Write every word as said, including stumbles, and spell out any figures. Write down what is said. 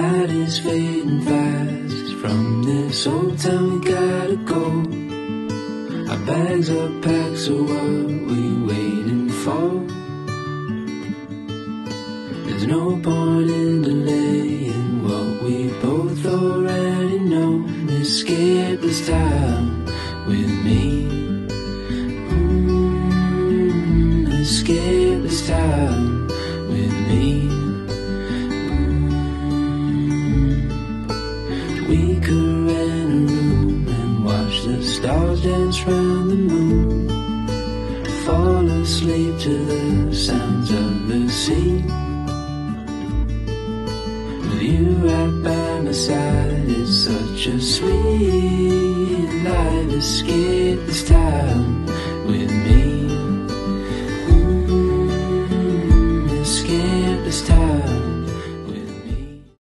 night is fading fast. From this old town we gotta go. Our bags are packed, so what we waiting for? There's no point in delaying what we both already know. Escape this time with me. Mm, escape this time with me. Mm, we could rent a room and watch the stars dance round the moon. Fall asleep to the sounds of the sea. With you right by my side, it's such a sweet life. Escape this time